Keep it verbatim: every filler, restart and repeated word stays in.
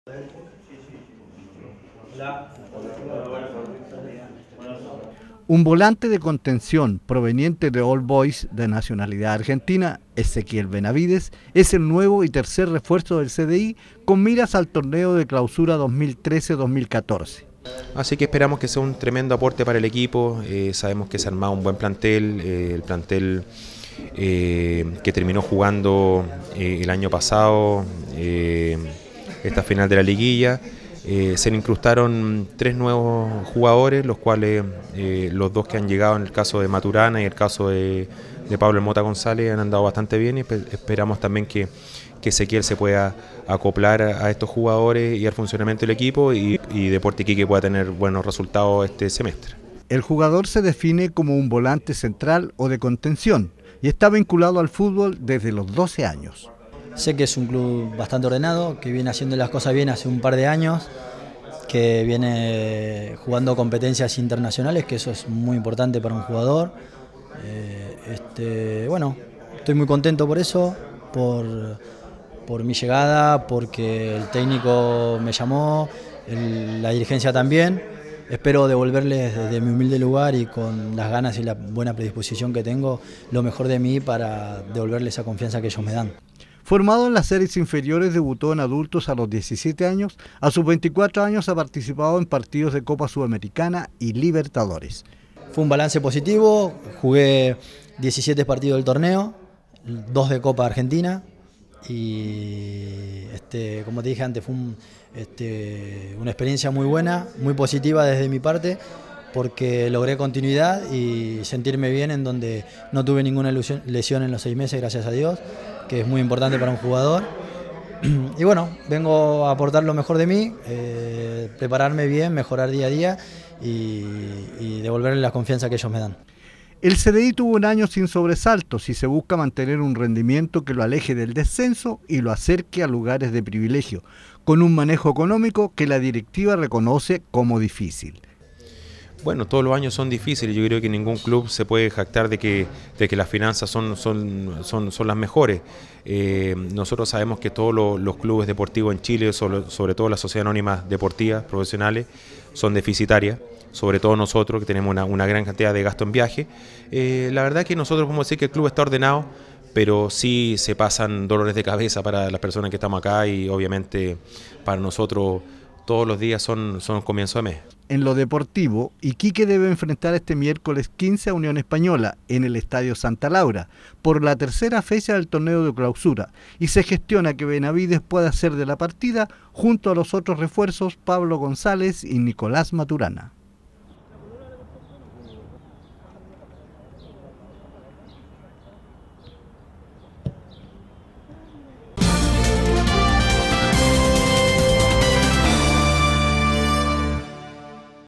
Un volante de contención proveniente de All Boys de nacionalidad argentina, Ezequiel Benavides, es el nuevo y tercer refuerzo del C D I con miras al torneo de clausura dos mil trece dos mil catorce. Así que esperamos que sea un tremendo aporte para el equipo. Eh, sabemos que se ha armado un buen plantel, eh, el plantel eh, que terminó jugando eh, el año pasado eh, esta final de la liguilla. Eh, se le incrustaron tres nuevos jugadores, los cuales eh, los dos que han llegado en el caso de Maturana y el caso de, de Pablo El Mota González han andado bastante bien y esperamos también que, que Ezequiel se pueda acoplar a, a estos jugadores y al funcionamiento del equipo y, y Deportes Iquique pueda tener buenos resultados este semestre. El jugador se define como un volante central o de contención y está vinculado al fútbol desde los doce años. Sé que es un club bastante ordenado, que viene haciendo las cosas bien hace un par de años, que viene jugando competencias internacionales, que eso es muy importante para un jugador. Eh, este, bueno, estoy muy contento por eso, por, por mi llegada, porque el técnico me llamó, el, la dirigencia también. Espero devolverles desde mi humilde lugar y con las ganas y la buena predisposición que tengo, lo mejor de mí para devolverles esa confianza que ellos me dan. Formado en las series inferiores, debutó en adultos a los diecisiete años, a sus veinticuatro años ha participado en partidos de Copa Sudamericana y Libertadores. Fue un balance positivo, jugué diecisiete partidos del torneo, dos de Copa Argentina y este, como te dije antes, fue un, este, una experiencia muy buena, muy positiva desde mi parte, porque logré continuidad y sentirme bien en donde no tuve ninguna lesión en los seis meses, gracias a Dios, que es muy importante para un jugador. Y bueno, vengo a aportar lo mejor de mí, eh, prepararme bien, mejorar día a día y, y devolverle la confianza que ellos me dan. El C D I tuvo un año sin sobresaltos y se busca mantener un rendimiento que lo aleje del descenso y lo acerque a lugares de privilegio, con un manejo económico que la directiva reconoce como difícil. Bueno, todos los años son difíciles, yo creo que ningún club se puede jactar de que, de que las finanzas son, son, son, son las mejores. Eh, nosotros sabemos que todos los, los clubes deportivos en Chile, sobre, sobre todo las sociedades anónimas deportivas, profesionales, son deficitarias, sobre todo nosotros que tenemos una, una gran cantidad de gasto en viaje. Eh, la verdad que nosotros podemos decir que el club está ordenado, pero sí se pasan dolores de cabeza para las personas que estamos acá y obviamente para nosotros todos los días son, son comienzo de mes. En lo deportivo, Iquique debe enfrentar este miércoles quince a Unión Española en el Estadio Santa Laura por la tercera fecha del torneo de clausura y se gestiona que Benavides pueda ser de la partida junto a los otros refuerzos Pablo González y Nicolás Maturana.